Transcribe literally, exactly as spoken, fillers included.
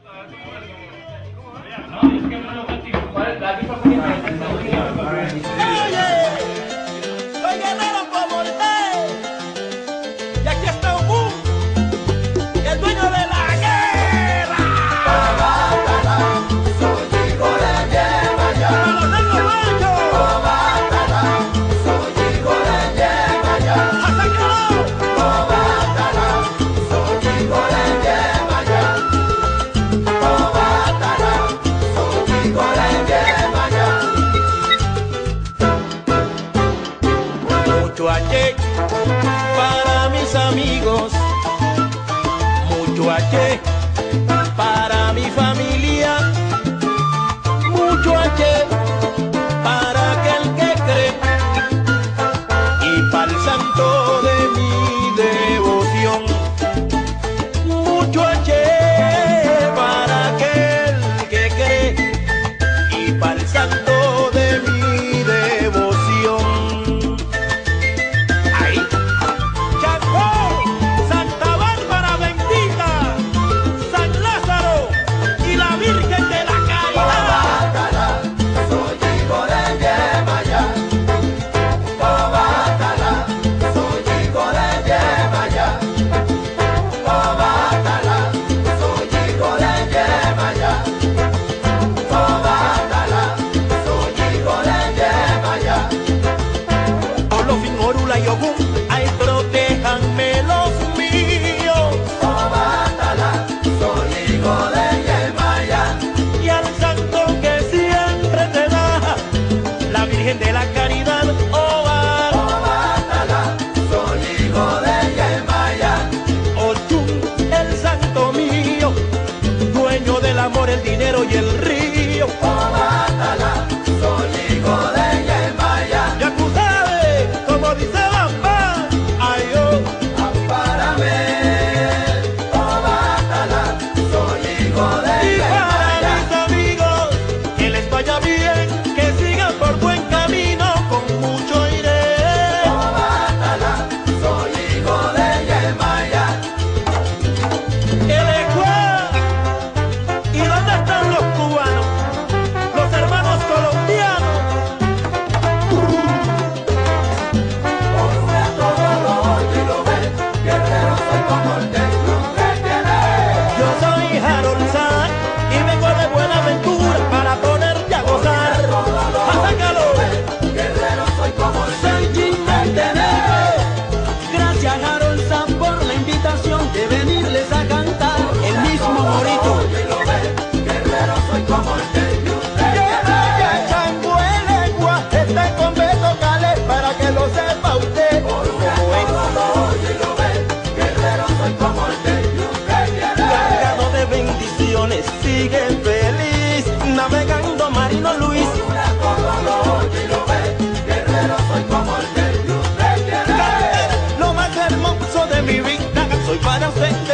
Soy guerrero como usted. Y aquí está Ogún, el dueño de la guerra. Soy hijo de Yemaya. ¡Pero no lo dueño! Soy hijo de Yemaya. ¡Asácalo! Soy hijo de Yemaya. Soy hijo de Yemaya. Mucho H para mis amigos, mucho H para mi familia, mucho H para aquel que cree y para el santo de mi devoción. Mucho H para aquel que cree y para el santo de mi devoción. Ahí. Chacó, Santa Bárbara bendita, San Lázaro y la Virgen de la Caridad. Soy hijo de Yemaya. Soy hijo de Yemaya. Soy hijo de Yemaya. Soy hijo de Yemaya. Olofin, Orula y Ogún, ay, protéjanme los míos. Soy hijo de Yemaya. Y al santo que siempre te da, la Virgen de la Caridad, oh, Soy hijo de Yemaya. Ochun, el santo mío, dueño del amor, el dinero y el río. Soy hijo de Yemaya. Ya tú sabes, como dice Bamba, ay, oh. Ampárame, soy hijo de Y para Yemaya. mis amigos, que les vaya bien, que sigan por buen camino, con mucho iré. Soy hijo de Yemaya. El Ecuador, ¿y dónde están los cubanos? Los hermanos colombianos. Por una todo lo oye y lo ve. Guerrero soy como el que usted tiene. Yo soy Harold San y vengo de Buenaventura para ponerte a gozar. ¡Atácalo! Guerrero soy como el Soy Ginette. Gracias Harold San por la invitación de venirles a cantar el mismo morito. oye y lo ve. Guerrero soy como el que usted Vaya tiene. chango el legua, está con Beto Cale para que lo sepa usted. Por una Como es todo lo oye y lo ve. Guerrero soy como el que usted tiene. cargado de bendiciones, sigue feliz, navegando Marino Luis. Por una todo lo oye y lo ve. Guerrero soy como el que usted tiene. Lo más hermoso de mi vida, soy para usted.